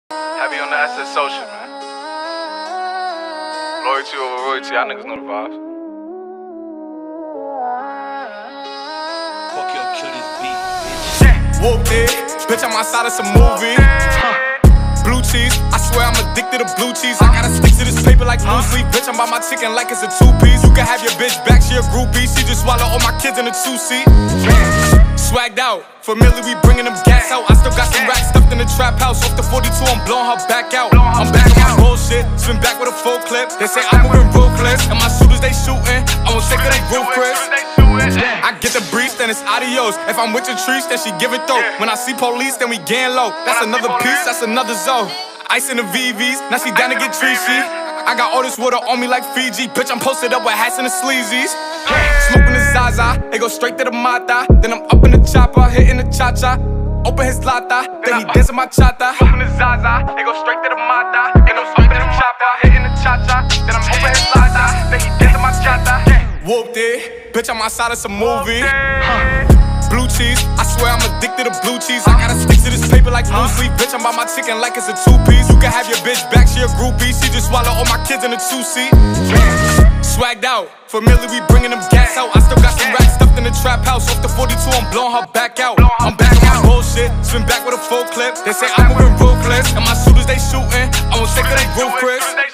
Heavy on the SS social, man. Loyalty over royalty, y'all niggas know the vibes. Fuck yo, kill this beat, bitch. Whooped it, bitch, I'm outside of some movie. Blue cheese, I swear I'm addicted to blue cheese. I gotta stick to this paper like blue sleep. Bitch, I'm by my chicken like it's a two-piece. You can have your bitch back, she a groupie. She just swallow all my kids in a two-seat. Swagged out, familiar, we bringing them gas out. I still got some racks stuffed in the trap house. Off the 42, I'm blowing her back out. I'm back on my bullshit, spin back with a full clip. They say I'm moving ruthless, and my shooters they shooting. I won't shake of they roof, Chris. I get the breeze, then it's adios. If I'm with your trees, then she give it though. When I see police, then we gang low. That's another piece, that's another zone. Ice in the VVs, now she down to get treachy. I got all this water on me like Fiji. Bitch, I'm posted up with hats and the sleazies. Smoking the Zaza, it go straight to the Mata. Then I'm up in the chopper, hitting the cha-cha. Open his lata, then he dancing my chata. Smoking the Zaza, it go straight to the Mata. Then I'm up in the chopper, hitting the cha-cha. Then I'm open his lata, then he dancing my chata. Whooped it, bitch, I'm outside of some movie. Blue cheese, I swear I'm addicted to blue cheese. I gotta stick to this paper like blue sleep. Bitch, I'm by my chicken like it's a two-piece. You can have your bitch back, she a groupie. She just swallow all my kids in a two-seat. Swagged out, familiar, we bringing them gas out. I still got some racks stuffed in the trap house. Off the 42, I'm blowing her back out. I'm back on my bullshit, spin back with a full clip. They say I'm moving ruthless, and my shooters they shooting. I won't shake of they roof, Chris.